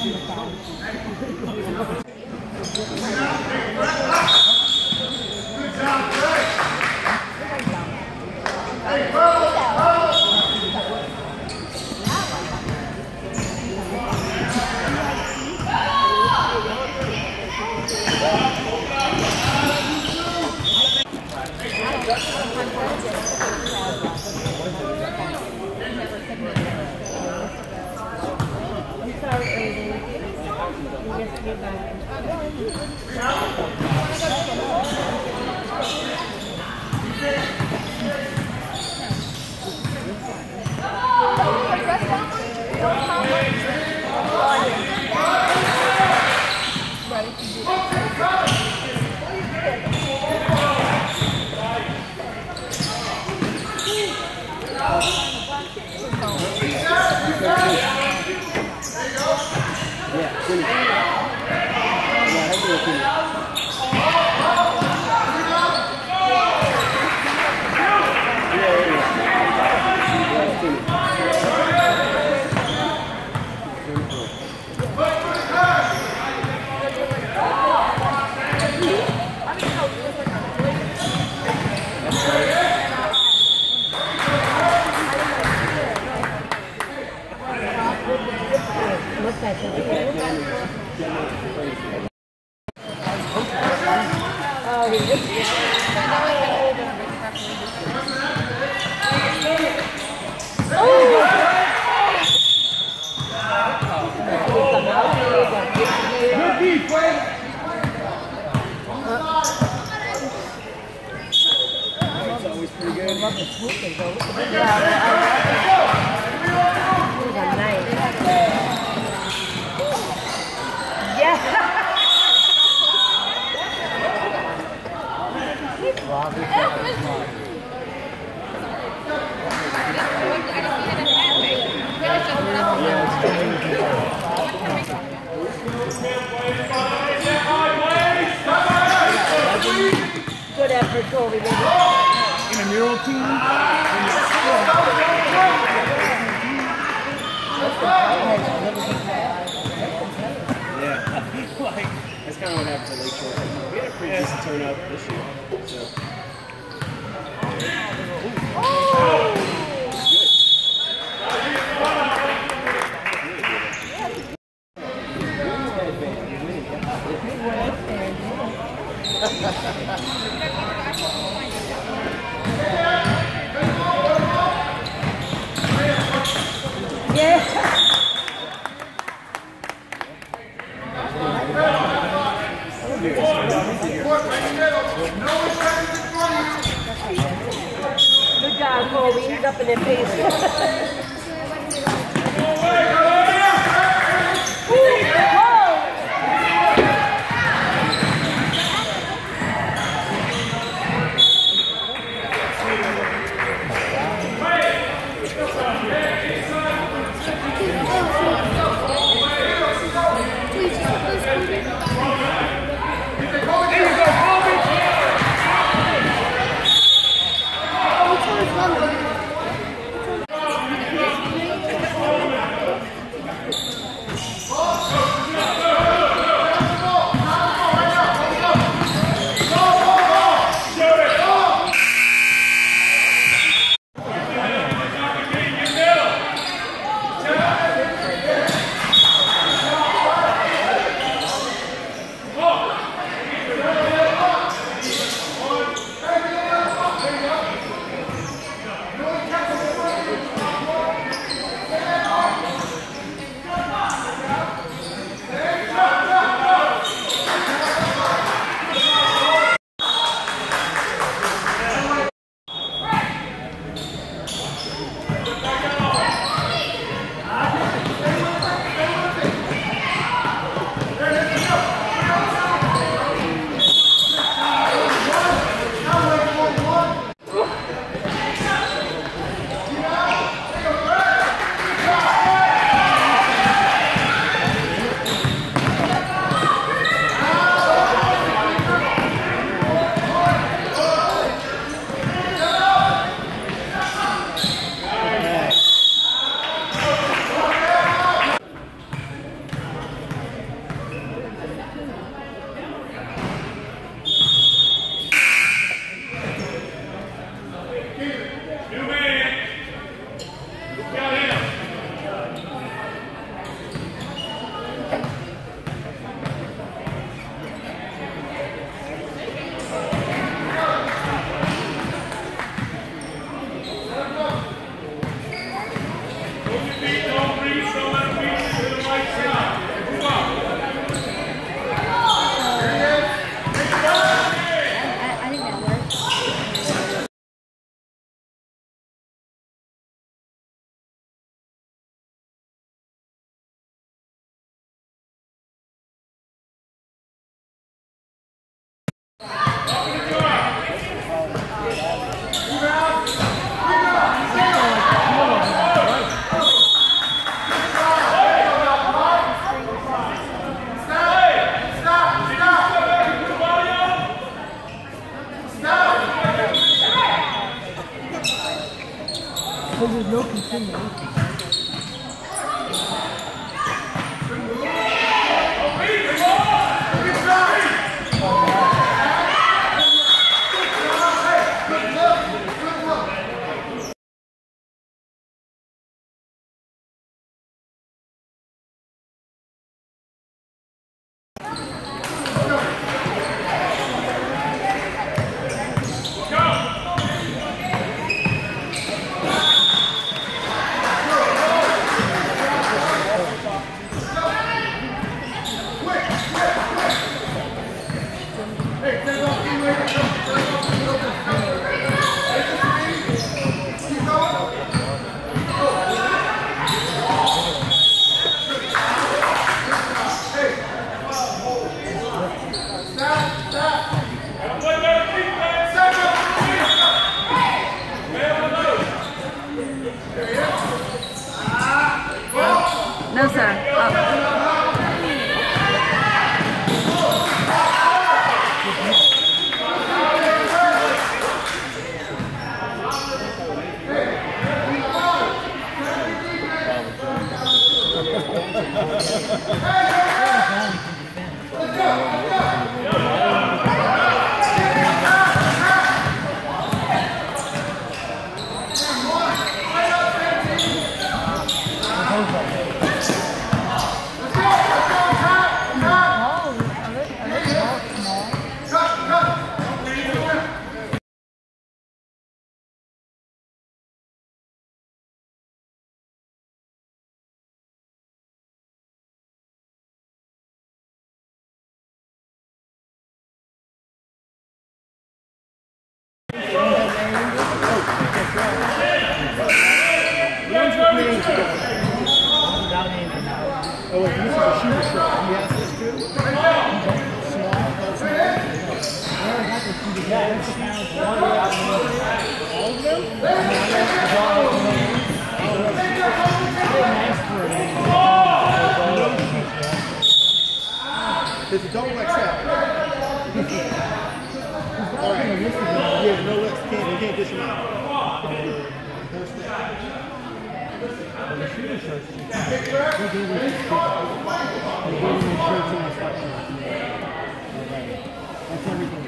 Good effort, Colby, baby. Intramural team? Yeah, like, that's kind of what happened to Lakeshore. We had a pretty decent turnout this year, so. Good job, Colby. He's up in their face. No, sir. Up. Oh, wait, this is a shooter shot. He has this too? All of them? It's a double XL. All right. Yeah, no legs. You can't dish them out. The shooter shirts, they gave us shirts and instructions. That's everything.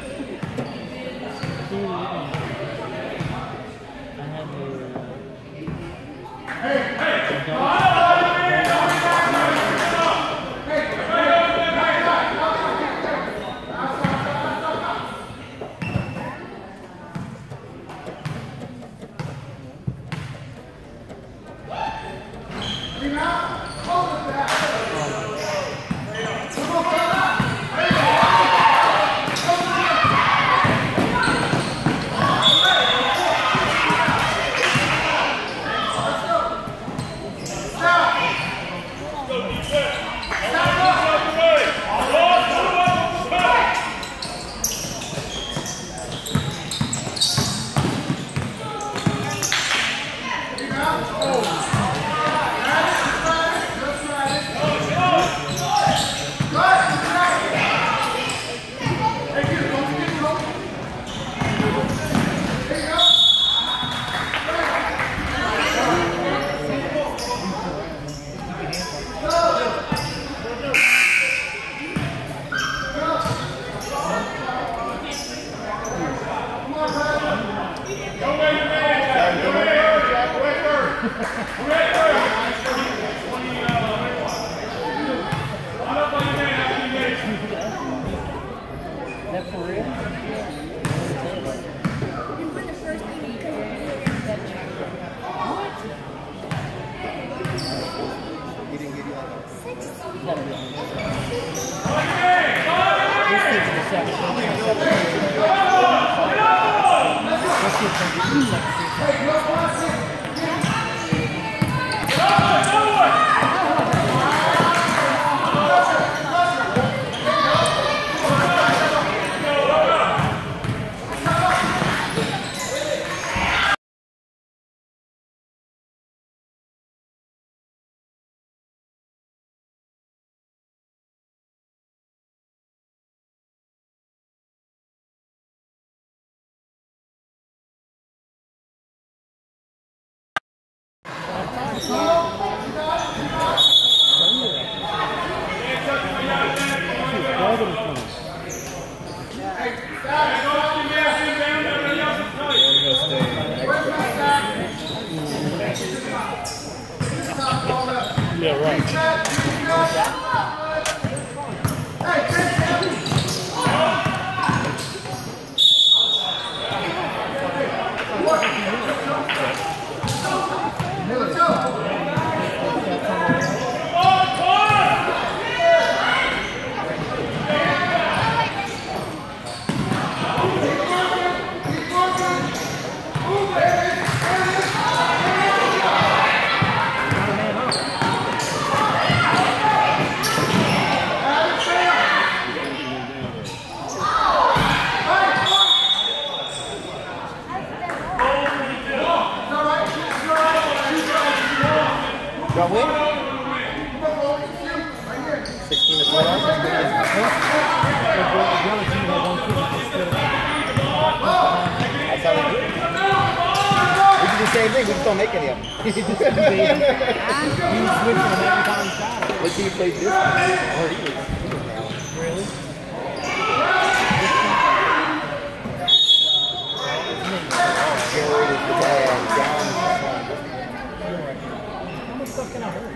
I That for real? He didn't give you like a... This kid's in the second. This kid's in the second. other team had one kid that just stood up. That's how we do it. We do the same thing, we just don't make any of them. He was switching them every time he shot it. What team played this one? Oh, he was Really? Jared is the dad, John is the son. How much stuff can I hurt?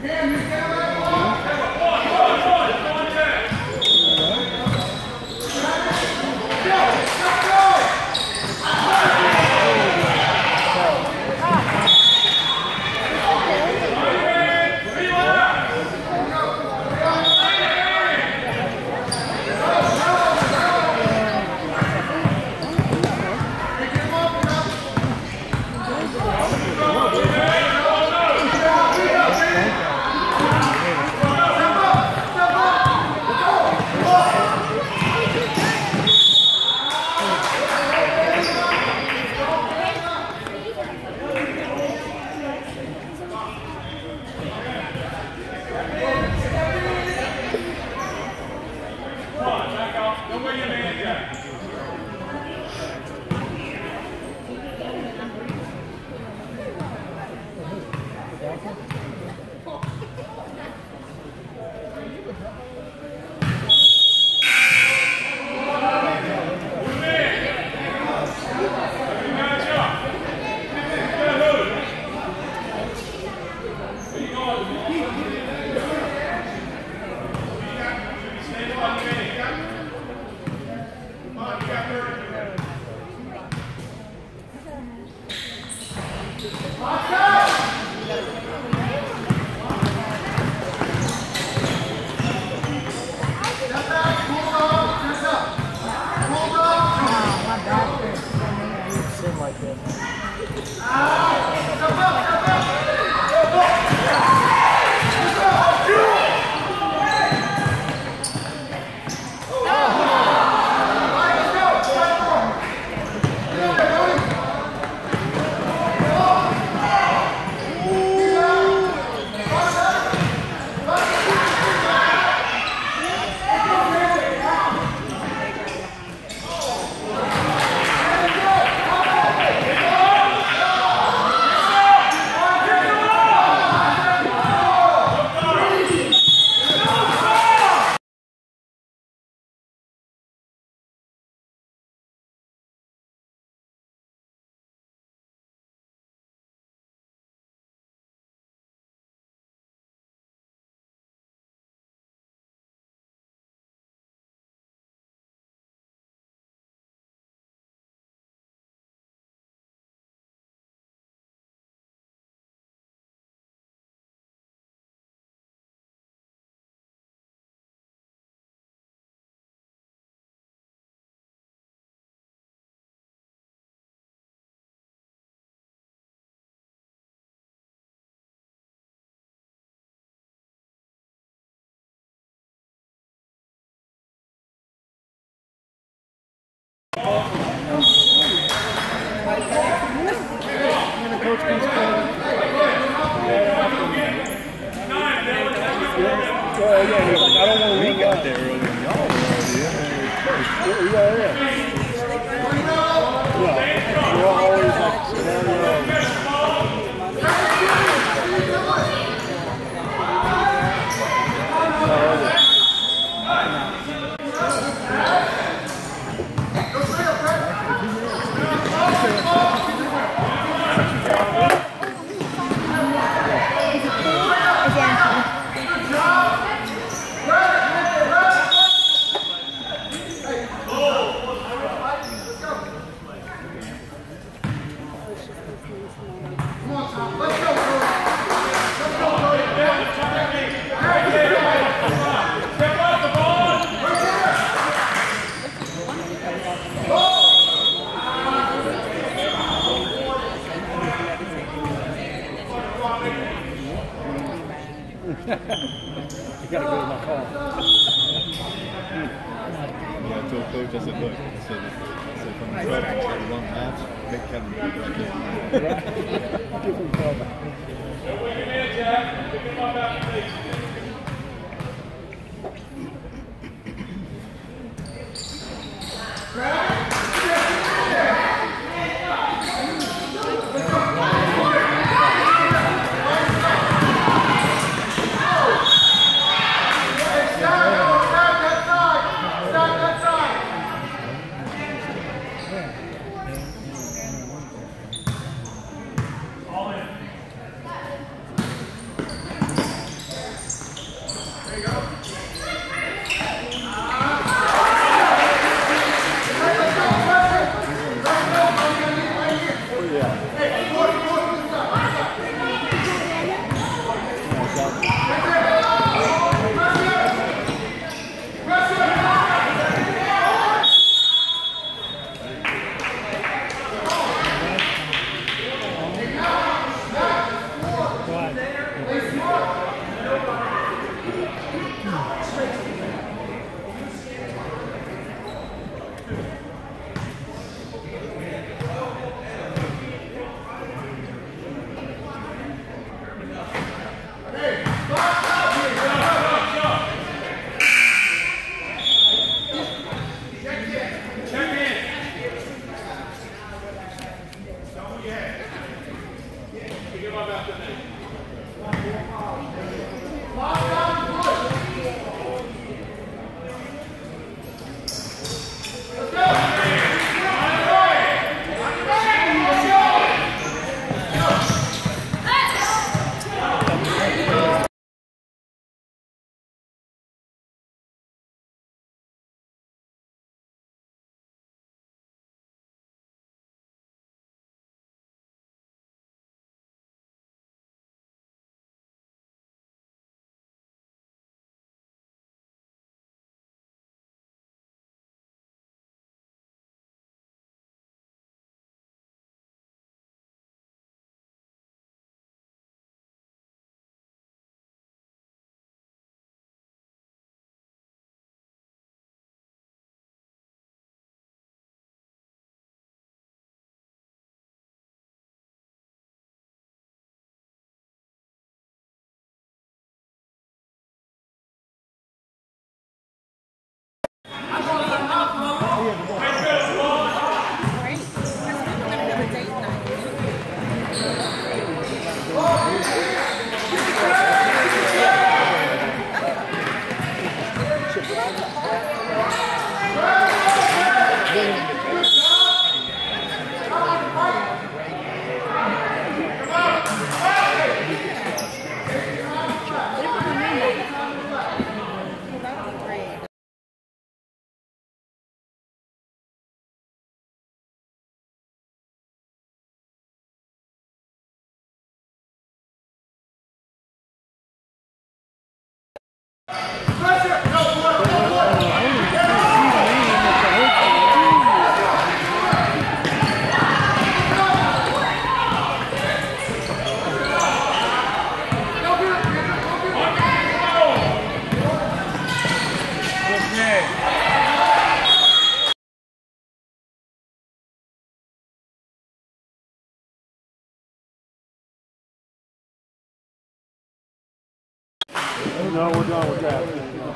No, we're done with that.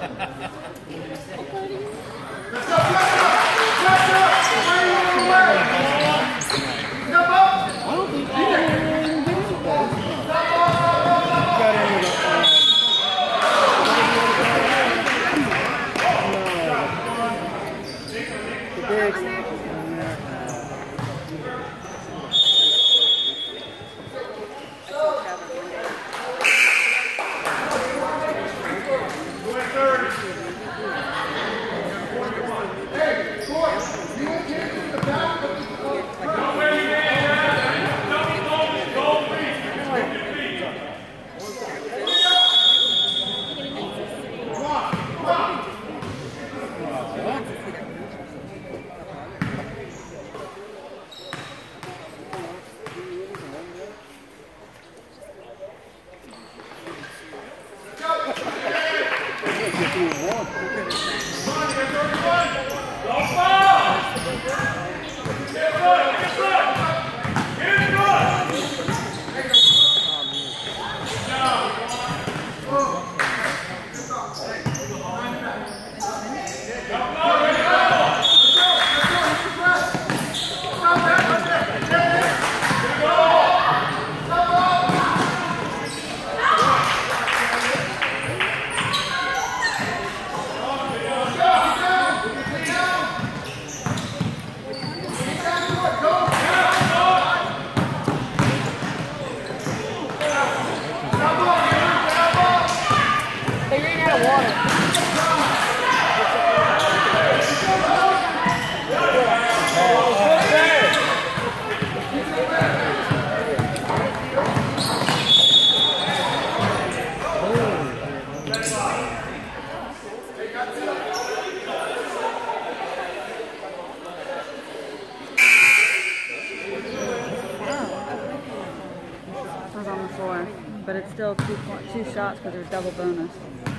Was on the floor, but it's still two shots because there's double bonus.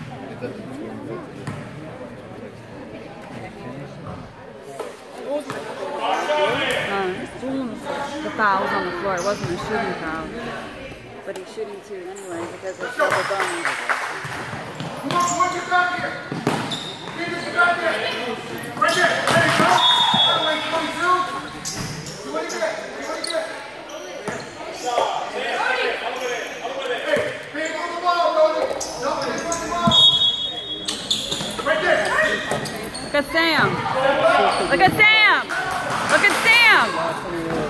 The foul was on the floor. It wasn't a shooting foul, but he's shooting two anyway because it's double bonus. Come on, boy, get back here. Get back there. Right there. There you go. That way, 22. Do what you get. Do what you get. Hey, big on the ball, Brody. No, big on the ball. Right there. Look at Sam. Look at Sam. Look at Sam.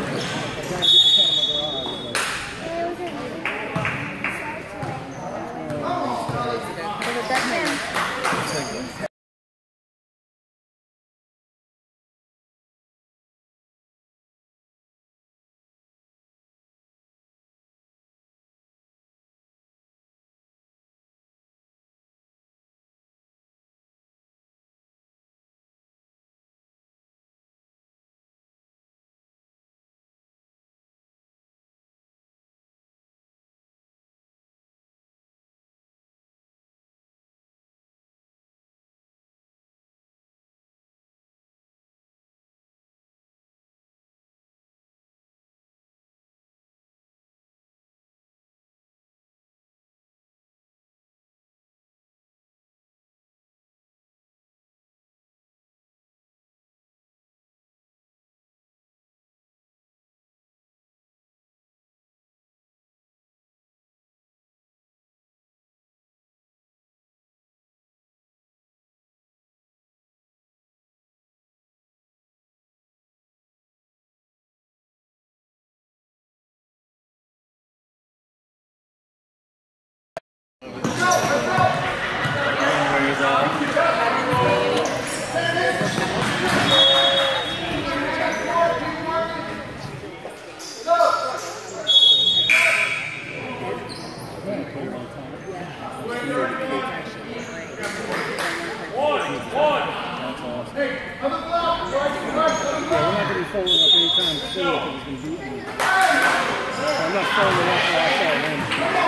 folding up anytime soon because he's going to beat me. So I'm not folding up till I start winning.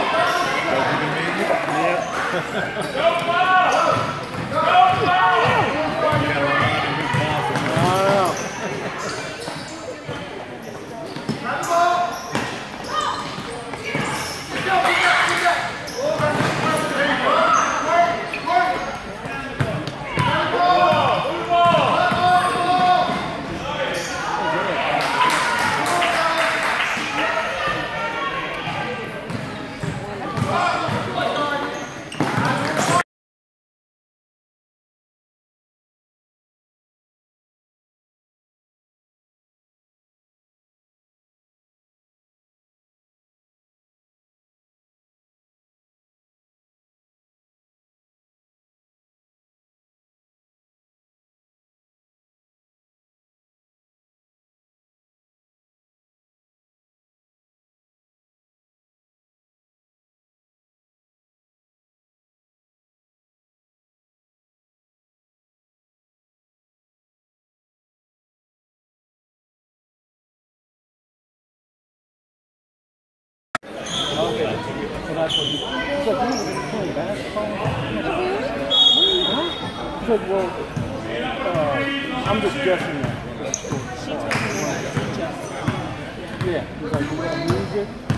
Yeah. Okay, so that's what you. So you were playing basketball? Huh? He said, well, I'm just guessing that. Yeah, he's like, you want music?